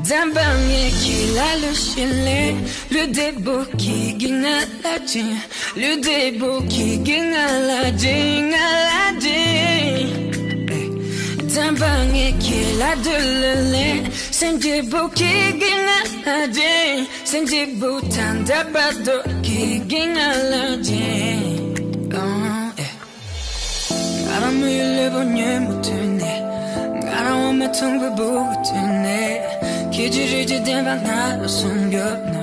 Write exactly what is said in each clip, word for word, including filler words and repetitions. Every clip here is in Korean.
단방에 길알루실래 르데보키기 알라지 르데보키기 알라지 알라지 단방에 길라둘래 생지보키기 알라지 생지보탄 다바도 기기 알라지 바람을 일려보니 못했네 나라오면 통보보고 됐네 기질이 지대방 나로 숨겼나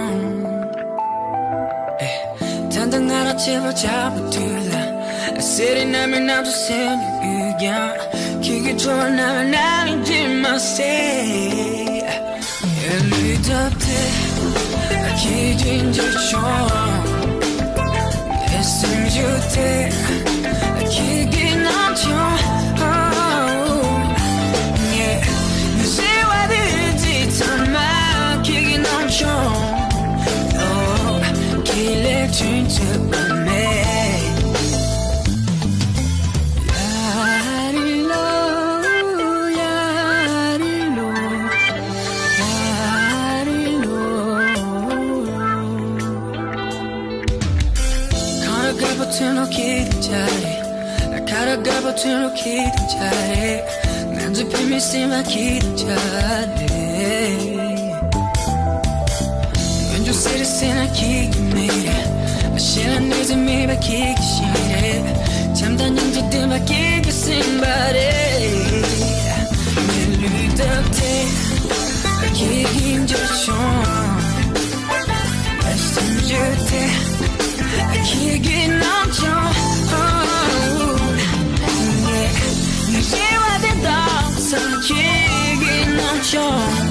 단단 나라 제발 잡아둘라 쓰리 나면 나도 새벽이야 기계 좋아 나면 나는지 마세 엘리답대 기진지 좀 애쓰면 줄때 기기 넘쳐 진짜 맘에 야리로 야리로 야리로 걸어가 버튼 오기도 잘해 걸어가 버튼 오기도 잘해 난 잡히면 심하기도 잘해 왠지 쓰리쓰나 기기 미래 시간 늦음이 바뀌기 싫어 잠든 영재들 바뀌기 신발에 내 르덕대 바뀌기 힘들죠 말씀 줄때 바뀌기 넘쳐 내 시와대 더 삼키기 넘쳐